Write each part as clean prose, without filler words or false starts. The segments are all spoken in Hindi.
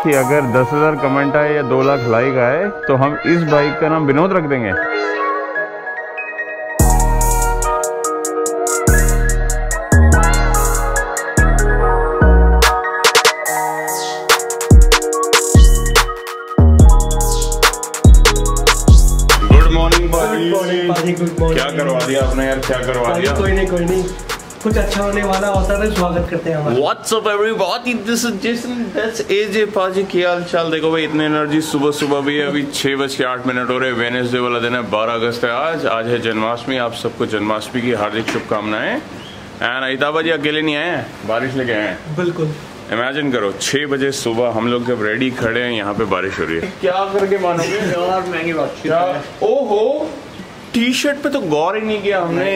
कि अगर 10,000 कमेंट आए या 2 लाख लाइक आए तो हम इस बाइक का नाम विनोद रख देंगे। क्या करवा दिया आपने यार, क्या करवा दिया? कोई नहीं, कुछ अच्छा होने वाला होता है तो स्वागत करते हैं हमारा। What's up everybody, this is Jason, that's AJ पाजी। क्या हाल चाल? देखो भाई इतनी एनर्जी सुबह सुबह भी है। अभी 6:08 हो रहे। वेडनेसडे वाला दिन है, 12 अगस्त है आज है जन्माष्टमी। आप सबको जन्माष्टमी की हार्दिक शुभकामनाएं। एंड अहिताबा जी अकेले नहीं आए हैं, बारिश लेके आए हैं। बिल्कुल इमेजिन करो 6 बजे सुबह हम लोग जब रेडी खड़े हैं, यहाँ पे बारिश हो रही है। क्या करके मानोगे यार, महंगी बात। ओहो, टी शर्ट पे तो गौर ही नहीं किया हमने।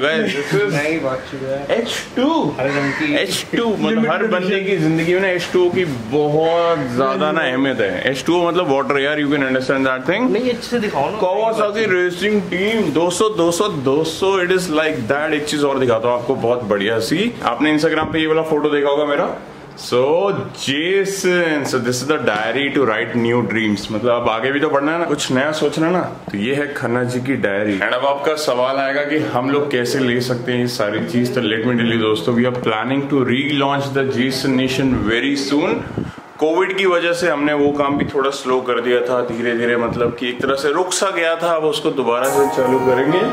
H2 मतलब हर बंदे की जिंदगी में ना H2O की बहुत ज्यादा ना अहमियत है। H2O मतलब वाटर यार, you can understand that thing. नहीं अच्छे से दिखाओ ना। Kawasaki racing team 200 it is like that. एक चीज और दिखाता हूँ आपको बहुत बढ़िया सी। आपने इंस्टाग्राम पे ये वाला फोटो देखा होगा मेरा। So Jason, so this is the diary to write new dreams। मतलब अब आगे भी तो बढ़ना है ना, कुछ नया सोचना ना। तो ये है खन्ना जी की डायरी। एंड अब आपका सवाल आएगा कि हम लोग कैसे ले सकते हैं ये सारी चीज। तो लेट मी टेल यू दोस्तों, we are planning to relaunch the Jason nation very soon. Covid की वजह से हमने वो काम भी थोड़ा स्लो कर दिया था, धीरे धीरे मतलब कि एक तरह से रुक सा गया था। अब उसको दोबारा से चालू करेंगे।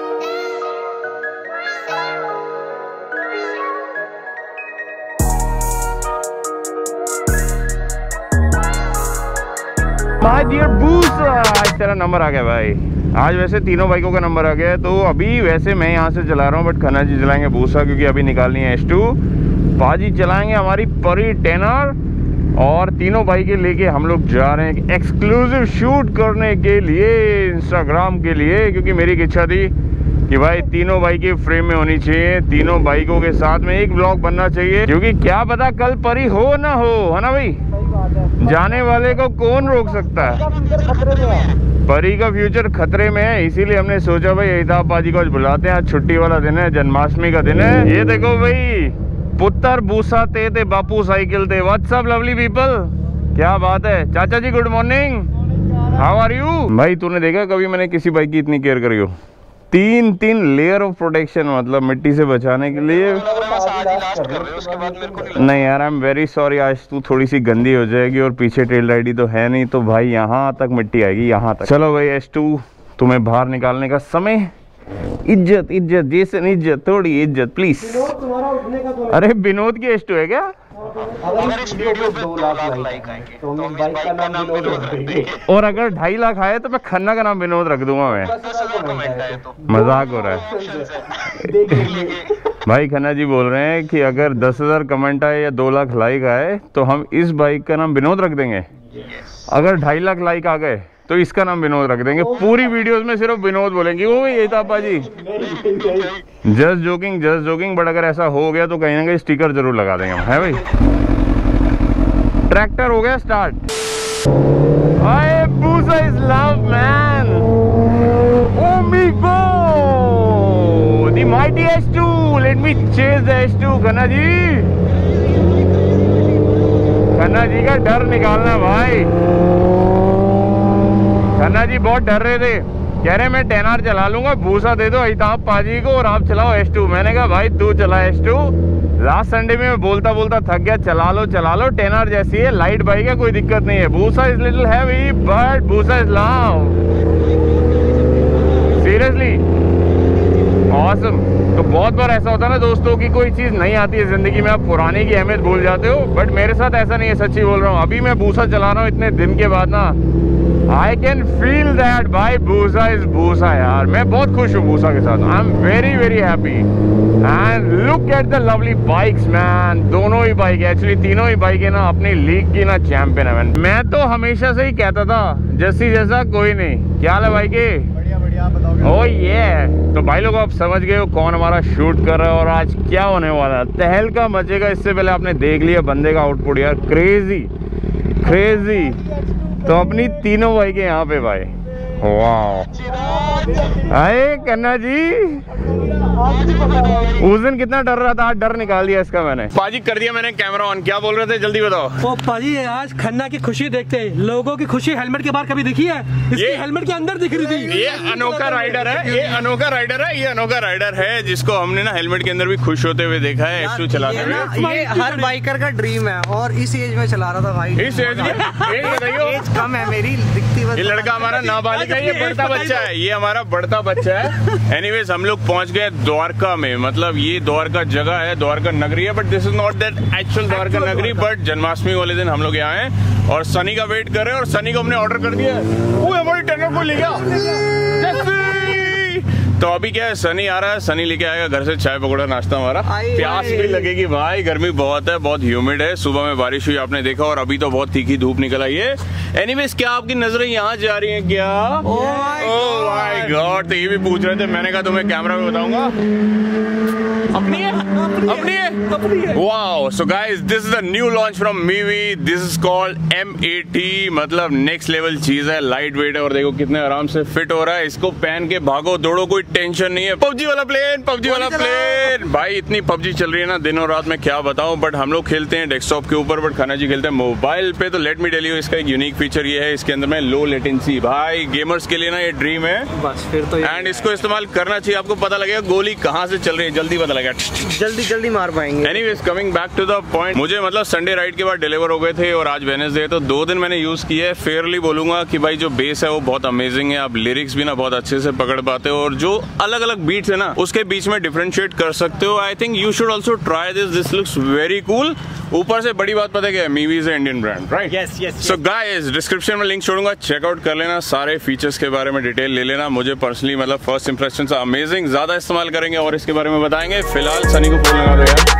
भाई डियर बूसा, आज तेरा नंबर आ गया भाई। आज वैसे तीनों बाइकों का नंबर आ गया है। तो अभी वैसे मैं यहाँ से चला रहा हूँ, बट खन्ना जी चलाएंगे बूसा, क्योंकि अभी निकालनी है H2। पाजी चलाएंगे हमारी परी टेनर। और तीनों बाइकें लेके हम लोग जा रहे हैं एक्सक्लूसिव शूट करने के लिए, इंस्टाग्राम के लिए। क्योंकि मेरी एक इच्छा थी कि भाई तीनों बाइकें फ्रेम में होनी चाहिए, तीनों बाइकों के साथ में एक ब्लॉग बनना चाहिए। क्योंकि क्या पता कल परी हो ना हो, है ना भाई। जाने वाले को कौन रोक सकता है। परी का फ्यूचर खतरे में है, इसीलिए हमने सोचा भाई अहिताब पाजी को आज बुलाते हैं। आज छुट्टी वाला दिन है, जन्माष्टमी का दिन है। ये देखो भाई, पुत्र बूसा ते बापू साइकिल थे। व्हाट्स अप लवली पीपल, क्या बात है। चाचा जी good morning, how are you? भाई तूने देखा कभी मैंने किसी बाइक की इतनी केयर करी हो? 3 लेयर ऑफ प्रोटेक्शन, मतलब मिट्टी से बचाने के लिए। नहीं यार, आई एम वेरी सॉरी, आज तू थोड़ी सी गंदी हो जाएगी। और पीछे टेल लाइट तो है नहीं, तो भाई यहाँ तक मिट्टी आएगी, यहाँ तक। चलो भाई H2 तुम्हें बाहर निकालने का समय। इज्जत जेसन, इज्जत, थोड़ी इज्जत प्लीज। अरे विनोद की H2 है क्या? अगर इस वीडियो पे 2 लाख लाइक आएंगे तो हम बाइक का नाम विनोद रख देंगे। और अगर 2.5 लाख आए तो मैं खन्ना का नाम विनोद रख दूंगा। मैं मजाक हो रहा है भाई। खन्ना जी बोल रहे हैं कि अगर 10,000 कमेंट आए या 2 लाख लाइक आए तो हम इस बाइक का नाम विनोद रख देंगे। अगर 2.5 लाख लाइक आ गए तो इसका नाम विनोद रख देंगे। पूरी वीडियोस में सिर्फ विनोद बोलेंगे। ओ ये था जी, जस्ट जोकिंग। बट अगर ऐसा हो गया तो कहीं ना कहीं स्टिकर जरूर लगा देंगे हम, है भाई। ट्रैक्टर हो गया स्टार्ट। अरे Busa is love man, oh me go the mighty H2, let me chase the H2। Khanna ji का डर निकालना भाई। खन्ना जी बहुत डर रहे थे, कह रहे मैं 10R चला लूंगा, भूसा दे दो अहिताब पाजी को और आप चलाओ H2। मैंने कहा भाई तू चला H2। लास्ट संडे में मैं बोलता थक गया, चला लो 10R जैसी है, लाइट बाइक है, कोई दिक्कत नहीं है। Busa is little heavy but Busa is love, seriously awesome. तो बहुत बार ऐसा होता है ना दोस्तों कि कोई चीज नहीं आती है जिंदगी में, आप पुराने की अहमियत भूल जाते हो। बट मेरे साथ ऐसा नहीं है, सच्ची बोल रहा हूँ। अभी मैं भूसा चला रहा हूँ इतने दिन के बाद ना, I can feel that भाई भूसा is भूसा यार। मैं बहुत खुश हूँ भूसा के साथ। I'm very happy and look at the lovely bikes man। दोनों ही बाइक, एक्चुअली तीनों ही बाइक है ना अपनी लीग की ना चैंपियन है। मैं तो हमेशा से ही कहता था जैसी जैसा कोई नहीं। क्या है भाई के? बढ़िया बताओ। ओ ये तो भाई लोग आप समझ गए हो कौन हमारा शूट कर रहा है और आज क्या होने वाला है। तहलका मचेगा। इससे पहले आपने देख लिया बंदे का आउटपुट यार, क्रेजी। तो अपनी तीनों बाइकें यहाँ पे भाई, वाह, अरे कन्ना जी उस दिन कितना डर रहा था, आज डर निकाल दिया इसका मैंने। पाजी कर दिया मैंने कैमरा ऑन, क्या बोल रहे थे जल्दी बताओ। ओ पाजी आज खन्ना की खुशी देखते हैं, लोगों की खुशी हेलमेट के बाहर कभी दिखी है? इसकी हेलमेट के अंदर दिख रही थी। ये अनोखा राइडर है, ये अनोखा राइडर है, ये अनोखा राइडर है जिसको हमने ना हेलमेट के अंदर भी खुश होते हुए देखा है एक्सू चलाते हुए। ये हर बाइकर का ड्रीम है और इस एज में चला रहा था भाई। इस एज में एज कम है मेरी, दिखती बस। ये लड़का हमारा नाबालिग है, ये बढ़ता बच्चा है, ये हमारा बढ़ता बच्चा है। एनीवेज हम लोग पहुंच गए द्वारका में, मतलब ये द्वारका जगह है, द्वारका नगरी है, but this is not that actual Dwarka नगरी। बट जन्माष्टमी वाले दिन हम लोग यहाँ हैं और सनी का वेट कर रहे हैं और सनी को हमने ऑर्डर कर दिया है। वो हमारी टेनर को ले गया। तो अभी क्या है, सनी आ रहा है, सनी लेके आएगा घर से चाय पकौड़ा नाश्ता हमारा। प्यास भी लगेगी भाई, गर्मी बहुत है, बहुत ह्यूमिड है, सुबह में बारिश हुई आपने देखा और अभी तो बहुत तीखी धूप निकल आई है। एनीवेज क्या आपकी नजरें यहाँ जा रही हैं क्या? ओह माय गॉड, तो ये भी पूछ रहे थे, मैंने कहा तुम्हें कैमरा में बताऊंगा। अपनी है, अपनी है। Wow, so guys this is the new launch from Mivi, this is called M80, मतलब नेक्स्ट लेवल चीज है, लाइट वेट है और देखो कितने आराम से फिट हो रहा है। इसको पहन के भागो दौड़ो, कोई टेंशन नहीं है। पबजी वाला प्लेन, पबजी वाला प्लेन भाई, इतनी पबजी चल रही है ना दिन और रात में, क्या बताऊं। बट हम लोग खेलते हैं डेस्कटॉप के ऊपर, बट खन्ना जी खेलते हैं मोबाइल पे। तो लेट मी टेल यू, इसका एक यूनिक फीचर ये है, इसके अंदर में लो लेटेंसी। भाई गेमर्स के लिए ना ये ड्रीम है बस, फिर तो एंड इसको इस्तेमाल करना चाहिए। आपको पता लगेगा गोली कहाँ से चल रही है, जल्दी पता लगेगा, जल्दी मार पाएंगे। Anyways coming back to the point, मुझे मतलब संडे राइड के बाद डिलीवर हो गए थे और आज वेडनेसडे, तो 2 दिन मैंने यूज किया है। फेयरली बोलूंगा कि भाई जो बेस है वो बहुत अमेजिंग है, आप लिरिक्स भी ना बहुत अच्छे से पकड़ पाते हो और जो अलग अलग बीट्स है ना उसके बीच में डिफरेंशिएट कर सकते हो। I think you should also try this, this looks very cool. ऊपर से बड़ी बात पता है क्या है, Mivi is Indian brand, right? Yes. So guys description में लिंक छोड़ूंगा, चेकआउट कर लेना, सारे फीचर्स के बारे में डिटेल ले लेना। मुझे पर्सनली मतलब फर्स्ट इंप्रेशन से अमेजिंग, ज्यादा इस्तेमाल करेंगे और इसके बारे में बताएंगे। फिलहाल सनी को फोन लगा दो यार।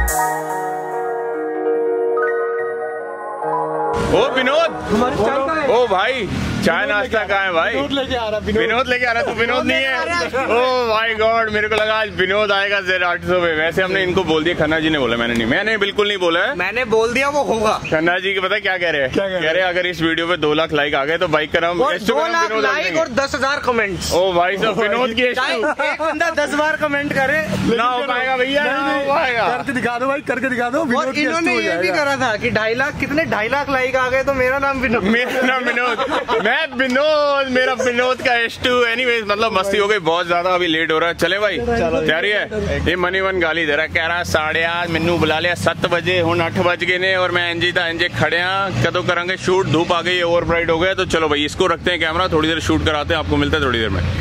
ओ विनोद, ओ भाई चाय नाश्ता कहाँ है भाई? विनोद लेके आ रहा, तू विनोद नहीं है? ओह माय गॉड, मेरे को लगा आज विनोद आएगा Z800 पे। वैसे हमने इनको बोल दिया, खन्ना जी ने बोला, मैंने बिल्कुल नहीं बोला है, मैंने बोल दिया वो होगा। खन्ना जी के पता क्या कह रहे हैं? कह रहे हैं अगर इस वीडियो पे 2 लाख लाइक आ गए तो बाइक का नाम 2 लाख लाइक और 10,000 कमेंट्स। ओ भाई साहब, विनोद की एक बंदा 10 बार कमेंट करे ना हो पाएगा भैया, ना हो पाएगा। करके दिखा दो भाई, करके दिखा दो। और इन्होंने ये भी करा था कि 2.5 लाख, कितने 2.5 लाख लाइक आ गए तो मेरा नाम विनोद, मेरा नाम विनोद, मैं विनोद, मेरा विनोद का S2। एनीवेज मतलब मस्ती हो गई बहुत ज्यादा, अभी लेट हो रहा है। चले भाई, तैयारी है? ये मनी वन गाली दे रहा, कह रहा 8:30 मैनू बुला लिया 7 बजे, हुण 8 बज गए ने और मैं इंजे था इंजे खड़े कदों करांगे शूट, धूप आ गई, ओवर ब्राइट हो गया। तो चलो भाई इसको रखते हैं कैमरा, थोड़ी देर शूट कराते हैं, आपको मिलता है थोड़ी देर में।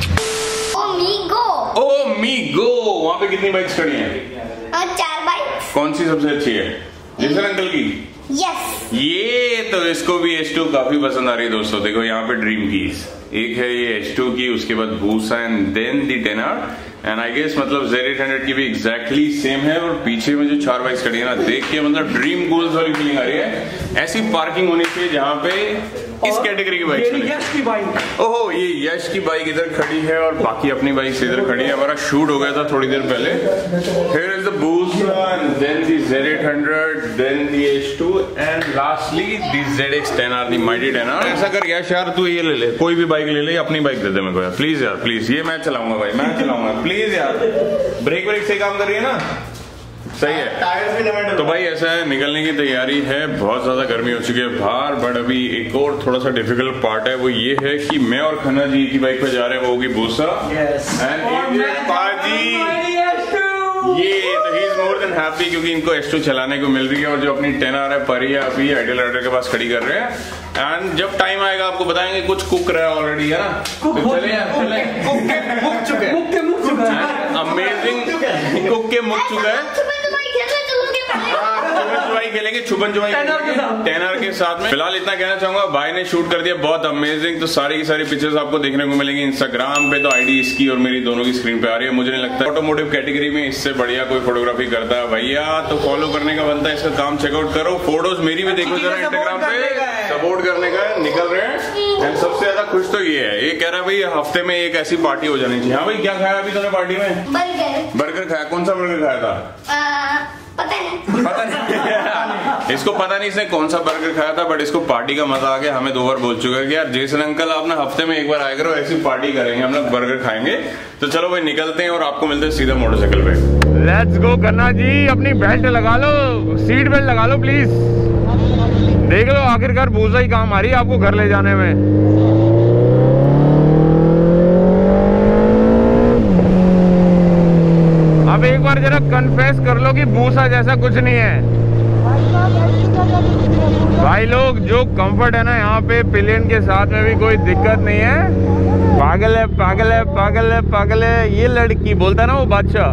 ओ मी गो, वहाँ पे कितनी बाइक्स खड़ी हैं? 4 बाइक्स। कौन सी सबसे अच्छी है? जिसन अंकल की? यस। ये तो इसको भी S2 काफी पसंद आ रही है दोस्तों। देखो यहाँ पे ड्रीम कीज, एक है ये S2 की, उसके बाद Busa and then the tenor and I guess मतलब Z800 की भी एग्जैक्टली सेम है। और पीछे में जो 4 बाइक्स खड़ी है ना, देख के मतलब ड्रीम गोल्स वाली फीलिंग आ रही है। ऐसी पार्किंग होनी चाहिए जहाँ पे इस कैटेगरी की बाइक यश की बाइक। ओहो, ये यश की बाइक इधर खड़ी है और बाकी अपनी बाइक इधर खड़ी है। हमारा शूट हो गया था थोड़ी देर पहले। Here is the Busa and then the Z800, then the S2 and lastly the ZX10R, the mighty 10R। ऐसा कर यश यार, तू ये ले ले, कोई भी बाइक ले ले, अपनी बाइक दे दे मेरे को यार, प्लीज यार, प्लीज। ये मैं चलाऊंगा भाई, मैं चलाऊंगा, प्लीज यार। ब्रेक से काम कर रही है ना, सही है। टायर्स भी नए। तो भाई ऐसा है, निकलने की तैयारी है, बहुत ज्यादा गर्मी हो चुकी है बाहर। बट अभी एक और थोड़ा सा डिफिकल्ट पार्ट है, वो ये है कि मैं और खन्ना जी की बाइक पे जा रहे हैं, वो होगी बूसा एंड पाजी। ये तो he is more than happy क्योंकि इनको S2 चलाने को मिल रही है। और जो अपनी 10R है परिया अभी आइडियल राइडर के पास खड़ी कर रहे हैं एंड जब टाइम आएगा आपको बताएंगे। कुछ कुक रहा है ऑलरेडी, है ना? तो चले यार, चले। मुक चुके हैं, अमेजिंग कुक के मुक चुका है। खेलेंगे छुपन छुपाई 10R के साथ में। फिलहाल इतना कहना चाहूंगा, भाई ने शूट कर दिया बहुत अमेजिंग। तो सारी की सारी पिक्चर्स आपको देखने को मिलेंगी इंस्टाग्राम पे। तो आईडी इसकी और मेरी दोनों की स्क्रीन पे आ रही है। मुझे नहीं लगता ऑटोमोटिव कैटेगरी में इससे बढ़िया कोई फोटोग्राफी करता है भैया, तो फॉलो करने का बनता है, इसका काम चेकआउट करो। फोटोज मेरी भी देखो जरा इंस्टाग्राम पे, सपोर्ट करने का निकल रहे हैं। एंड सबसे ज्यादा खुश तो ये है, ये कह रहा है भाई हफ्ते में एक ऐसी पार्टी हो जानी चाहिए। हाँ भाई, क्या खाया अभी तूने पार्टी में? बर्गर। बर्गर खाया? कौन सा बर्गर खाया था? पता नहीं इसको पता नहीं इसने कौन सा बर्गर खाया था, बट इसको पार्टी का मजा आ गया। हमें 2 बार बोल चुका है कि यार जेसन अंकल आप ना हफ्ते में 1 बार आया करो, ऐसी पार्टी करेंगे हम लोग, बर्गर खाएंगे। तो चलो भाई निकलते हैं और आपको मिलते हैं सीधा मोटरसाइकिल पे। लेट्स गो कन्ना जी, अपनी बेल्ट लगा लो, सीट बेल्ट लगा लो प्लीज। देख लो आखिरकार भूसा ही काम आ रही है आपको घर ले जाने में। अब एक बार जरा कन्फेस कर लो कि भूसा जैसा कुछ नहीं है भाई लोग। जो कंफर्ट है ना यहाँ पे पिलियन के साथ में भी कोई दिक्कत नहीं है। पागल है पागल है पागल है पागल है ये लड़की, बोलता है ना वो बादशाह।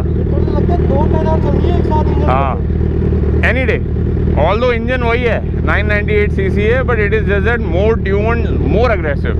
हाँ एनी डे, ऑल्दो इंजन वही है 998 सीसी है, but it is just more tuned, more aggressive.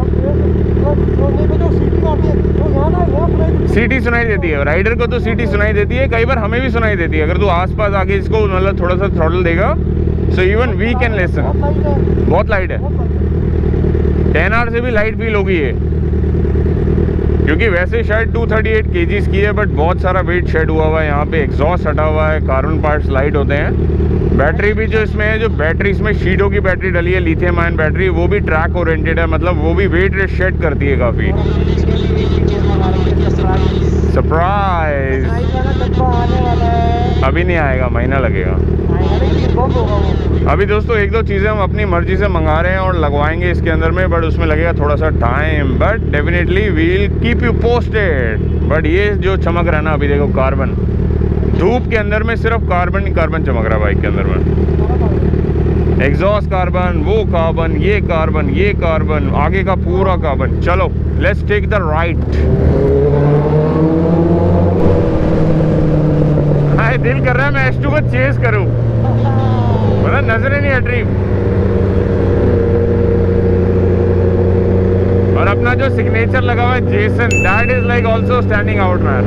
सीटी सुनाई देती है राइडर को, तो सीटी सुनाई देती है, कई बार हमें भी सुनाई देती है। अगर तू आसपास आके इसको मतलब थोड़ा सा थ्रॉटल देगा, so even we can listen. बहुत लाइट है, 10R से भी लाइट फील होगी ये, क्योंकि वैसे शायद 238 kgs की है, बट बहुत सारा वेट शेड हुआ हुआ है यहाँ पे। एग्जॉस्ट हटा हुआ है, कार्बन पार्ट्स लाइट होते हैं। बैटरी भी जो इसमें है, जो बैटरी इसमें शीडो की बैटरी डली है, लिथियम आयन बैटरी, वो भी ट्रैक ओरिएंटेड है, मतलब वो भी वेट शेड करती है काफी। सरप्राइज अभी नहीं आएगा, महीना लगेगा। अभी दोस्तों 1-2 चीज़ें हम अपनी मर्जी से मंगा रहे हैं और लगवाएंगे इसके अंदर में, बट उसमें लगेगा थोड़ा सा time, but definitely we'll keep you posted. But ये जो चमक रहा है ना अभी देखो, कार्बन, धूप के अंदर में सिर्फ कार्बन ही कार्बन चमक रहा है बाइक के अंदर में। एग्जॉस्ट कार्बन, वो कार्बन, ये कार्बन, ये कार्बन, आगे का पूरा कार्बन। चलो लेट्स टेक द राइट। हाय दिल कर रहा है मैं S2 को चेस करूं, मतलब नजर ही नहीं हट रही। और अपना जो सिग्नेचर लगा हुआ है Jason, that is like also standing out man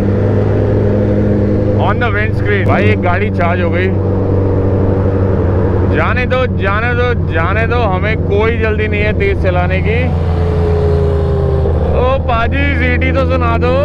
on the windscreen. भाई एक गाड़ी चार्ज हो गई, जाने दो जाने दो जाने दो, हमें कोई जल्दी नहीं है तेज चलाने की। ओ पाजी सीटी तो सुना दो।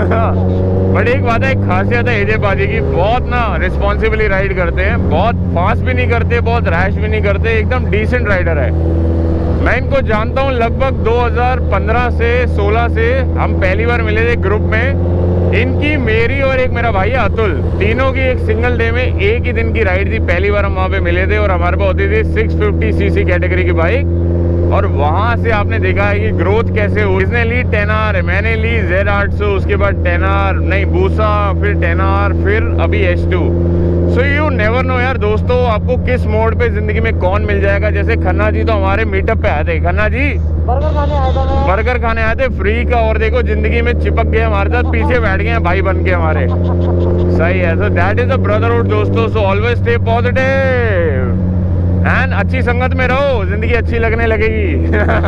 बट एक बात है, एक खासियत है एजे पाजी की, बहुत ना रिस्पॉन्सिबली राइड करते हैं, बहुत फास्ट भी नहीं करते, बहुत रैश भी नहीं करते, एकदम डिसेंट राइडर है। मैं इनको जानता हूँ लगभग 2015 से 16 से, हम पहली बार मिले थे ग्रुप में। इनकी, मेरी और एक मेरा भाई है अतुल, तीनों की एक सिंगल डे में एक ही दिन की राइड थी। पहली बार हम वहाँ पे मिले थे और हमारे पास होती थी 650 सीसी कैटेगरी की बाइक। और वहाँ से आपने देखा है कि ग्रोथ कैसे हुई। इसने ली 10R, मैंने ली Z800, उसके बाद 10R नहीं बूसा, फिर 10R, फिर अभी S2। So you never know यार दोस्तों, आपको किस मोड पे जिंदगी में कौन मिल जाएगा। जैसे खन्ना जी तो हमारे मीटअप पे आए थे। खन्ना जी बर्गर खाने आए थे फ्री का, और देखो जिंदगी में चिपक गए हमारे साथ, पीछे बैठ गए हैं भाई बन के हमारे। सही है, so that is a brotherhood दोस्तों। So always stay positive and अच्छी संगत में रहो, जिंदगी अच्छी लगने लगेगी।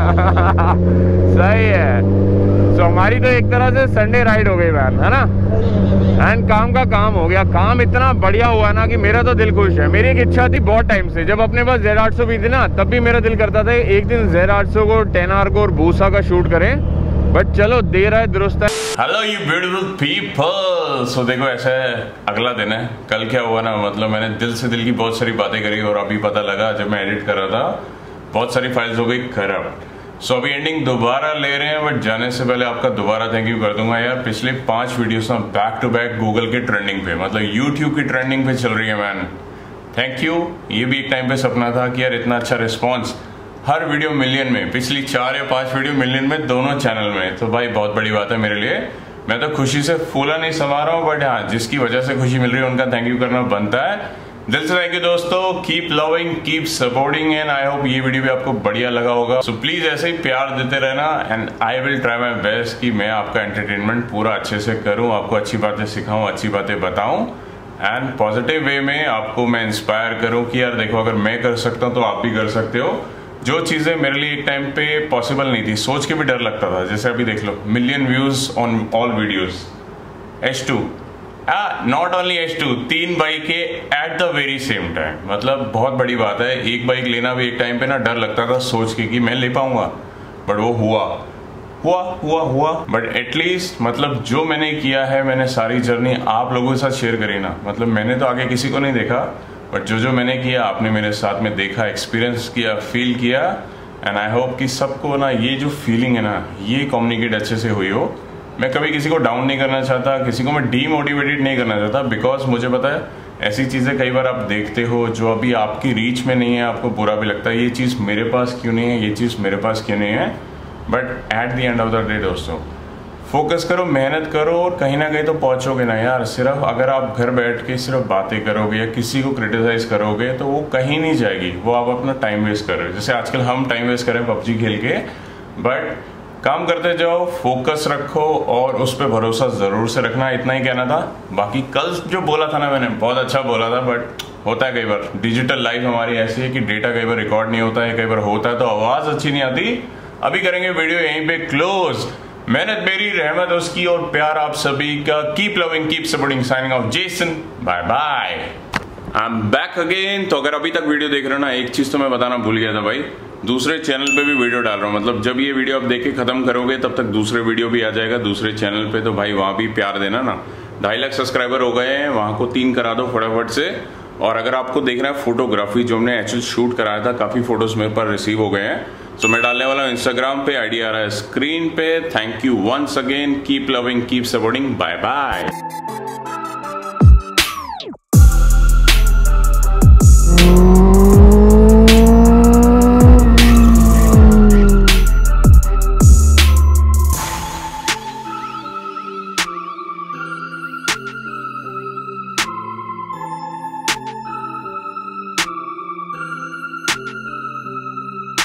सही है। सो हमारी तो एक तरह से संडे राइड हो गई मैन, है ना। एंड काम का काम हो गया, काम इतना बढ़िया हुआ ना कि मेरा तो दिल खुश है। मेरी एक इच्छा थी बहुत टाइम से, जब अपने पास Z800 भी थी ना, तब भी मेरा दिल करता था एक दिन Z800 को, 10R को और बूसा का शूट करें। बट चलो देर है दुरुस्त है। Hello you beautiful people. So देखो ऐसा है, अगला दिन है। कल क्या हुआ ना, मतलब मैंने दिल से दिल की बहुत सारी बातें करी और अभी पता लगा जब मैं एडिट कर रहा था, बहुत सारी फाइल्स हो गई खराब। सो अभी एंडिंग दोबारा ले रहे हैं, बट जाने से पहले आपका दोबारा थैंक यू कर दूंगा यार। पिछले 5 वीडियोस ना बैक टू बैक गूगल के ट्रेंडिंग पे, मतलब यूट्यूब की ट्रेंडिंग पे चल रही है मैन। Thank you. ये भी एक टाइम पे सपना था कि यार इतना अच्छा रिस्पॉन्स, हर वीडियो मिलियन में, पिछली 4 या 5 वीडियो मिलियन में, दोनों चैनल में। तो भाई बहुत बड़ी बात है मेरे लिए। मैं तो खुशी से फूला नहीं समा रहा हूँ, बट हाँ जिसकी वजह से खुशी मिल रही है उनका थैंक यू करना बनता है। दिल से थैंक यू दोस्तों। Keep loving, keep supporting, and I hope ये वीडियो भी आपको बढ़िया लगा होगा। सो प्लीज ऐसे ही प्यार देते रहना, and I will try my best कि मैं आपका एंटरटेनमेंट पूरा अच्छे से करूँ, आपको अच्छी बातें सिखाऊं, अच्छी बातें बताऊं, एंड पॉजिटिव वे में आपको मैं इंस्पायर करूं कि यार देखो अगर मैं कर सकता हूं तो आप भी कर सकते हो। जो चीजें मेरे लिए एक टाइम पे पॉसिबल नहीं थी, सोच के भी डर लगता था, जैसे अभी देख लो million views on all videos. S2 not only S2, 3 बाइकें at the very same time, मतलब बहुत बड़ी बात है। एक बाइक लेना भी एक टाइम पे ना डर लगता था सोच के कि मैं ले पाऊंगा, बट वो हुआ। हुआ बट एटलीस्ट मतलब जो मैंने किया है, मैंने सारी जर्नी आप लोगों के साथ शेयर करी ना। मतलब मैंने तो आगे किसी को नहीं देखा, बट जो मैंने किया आपने मेरे साथ में देखा, एक्सपीरियंस किया, फील किया। एंड आई होप कि सबको ना ये जो फीलिंग है ना, ये कम्युनिकेट अच्छे से हुई हो। मैं कभी किसी को डाउन नहीं करना चाहता, किसी को मैं डीमोटिवेटेड नहीं करना चाहता, बिकॉज मुझे पता है ऐसी चीज़ें कई बार आप देखते हो जो अभी आपकी रीच में नहीं है, आपको बुरा भी लगता है, ये चीज़ मेरे पास क्यों नहीं है, ये चीज़ मेरे पास क्यों नहीं है। But at the end of the day दोस्तों, फोकस करो, मेहनत करो और कहीं ना कहीं तो पहुंचोगे ना यार। सिर्फ अगर आप घर बैठ के सिर्फ बातें करोगे या किसी को क्रिटिसाइज करोगे तो वो कहीं नहीं जाएगी, वो आप अपना टाइम वेस्ट कर रहे हो। जैसे आजकल हम टाइम वेस्ट कर रहे हैं पबजी खेल के, बट काम करते जाओ, फोकस रखो और उस पर भरोसा जरूर से रखना। इतना ही कहना था। बाकी कल जो बोला था ना मैंने, बहुत अच्छा बोला था, बट होता है कई बार डिजिटल लाइफ हमारी ऐसी है कि डेटा कई बार रिकॉर्ड नहीं होता है, कई बार होता है तो आवाज अच्छी नहीं आती। अभी करेंगे वीडियो यहीं पे क्लोज। मेहनत मेरी, रहमत उसकी और प्यार आप सभी का। Keep loving, keep supporting, signing off Jason, bye bye. I am back again. तो अगर अभी तक वीडियो देख रहे हो ना, एक चीज तो मैं बताना भूल गया था भाई, दूसरे चैनल पे भी वीडियो डाल रहा हूँ। मतलब जब ये वीडियो आप देख के खत्म करोगे तब तक दूसरे वीडियो भी आ जाएगा दूसरे चैनल पे, तो भाई वहां भी प्यार देना ना। 2.5 लाख सब्सक्राइबर हो गए हैं, वहां को 3 करा दो फटाफट से। और अगर आपको देखना है फोटोग्राफी जो हमने एक्चुअल शूट कराया था, काफी फोटोज मेरे पास रिसीव हो गए हैं, तो मैं डालने वाला हूँ इंस्टाग्राम पे, आईडी आ रहा है स्क्रीन पे। Thank you once again, keep loving, keep supporting, bye bye.